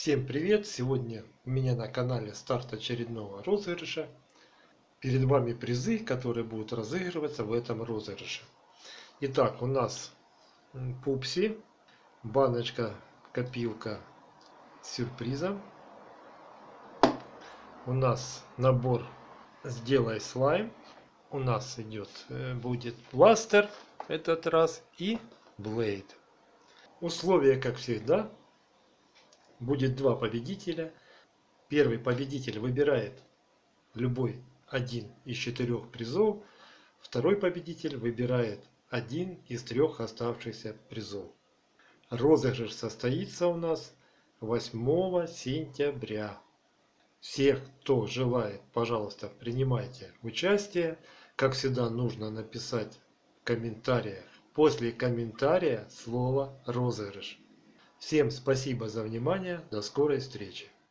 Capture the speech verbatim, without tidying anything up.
Всем привет! Сегодня у меня на канале старт очередного розыгрыша. Перед вами призы, которые будут разыгрываться в этом розыгрыше. Итак, у нас пупси, баночка, копилка с сюрпризом. У нас набор «Сделай слайм». У нас идет, будет пластер этот раз и блейд. Условия, как всегда. Будет два победителя. Первый победитель выбирает любой один из четырех призов. Второй победитель выбирает один из трех оставшихся призов. Розыгрыш состоится у нас восьмого сентября. Всех, кто желает, пожалуйста, принимайте участие. Как всегда, нужно написать в комментариях после комментария слово «розыгрыш». Всем спасибо за внимание. До скорой встречи.